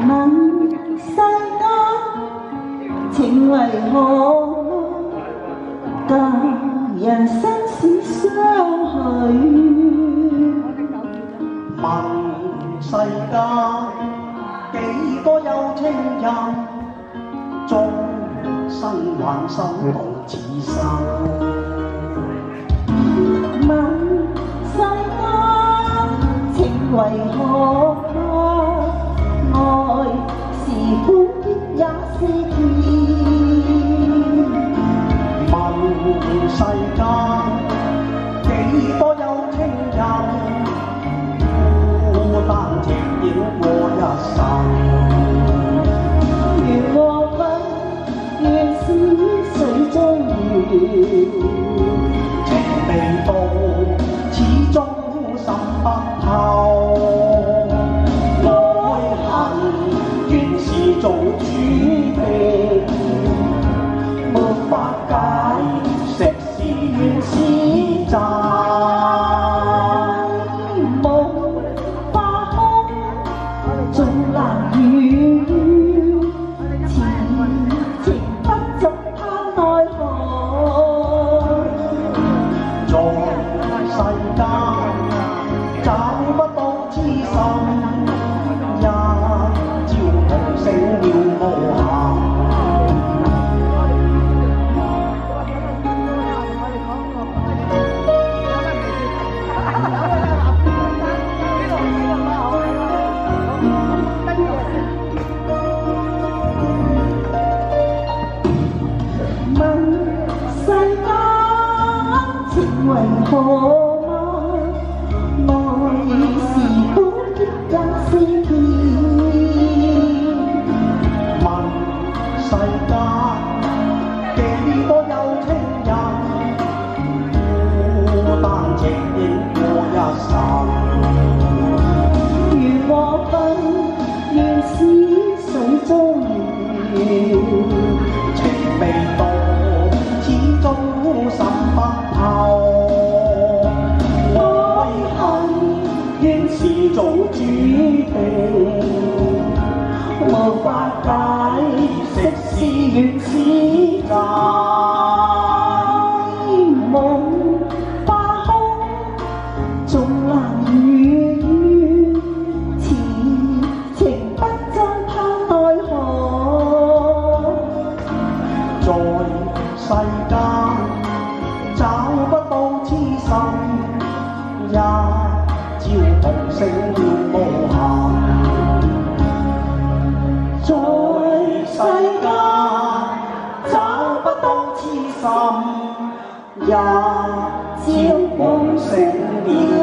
问世間情為何？教人生死相許。 問世間幾多有情人，終生還心到此生。 問世間情為何？愛是苦也是甜。 問世間幾多有情人，孤單纏繞過一生。 緣和份，原是水中月。 情未到，始終心不透。愛恨原是做注定，沒法解，石是緣是債。 夢化空，縱難遇，痴情不盡拋奈何。 在世間找不到痴心，一朝同醒了無限。 問世間情為何？愛是苦也是甜。 問世間幾多有情人，孤單情影過一生。 緣和份，原是水中月。 情未到，始終心不透。愛恨原是做注定， 無法解，息是緣是債。夢化空，縱難遇，痴情不盡拋奈何。 在世間找不到痴心，一朝同醒了無限。在世間找不到痴心，一朝夢醒了。